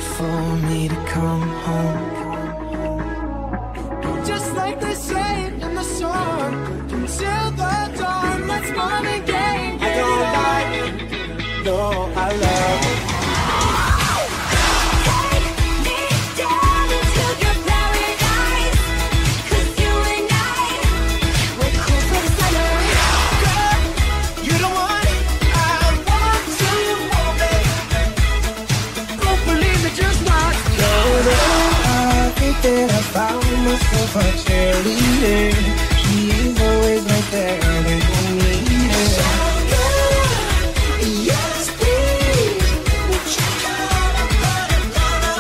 for me to come home. Just like they say in the song, until the dawn, let's fun and game. I don't like it, no, I love it. That I found myself a cheerleader. She is always right there when I need her. Yes, please. Would you come and put another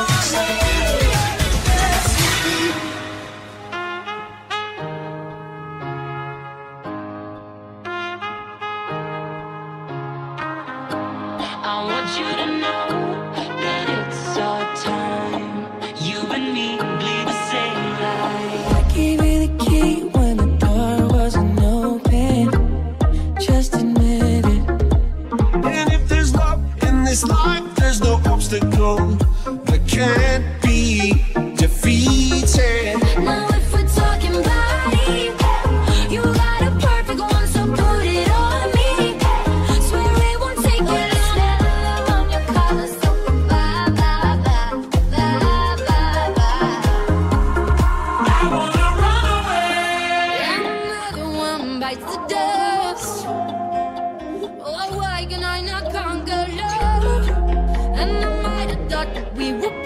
I want you to know that it's our time. You and me bleed the same light. I gave you the key when the door wasn't open. Just admit it. And if there's love in this life, there's no obstacle that can't be defeated. Now if we're talking body, you got a perfect one, so put it on me. Swear it won't take you long. On your collar, so bye, bye, bye, bye, bye, bye. I wanna run away. And another one bites the dust. Oh, why can I not conquer love? And I might have thought that we were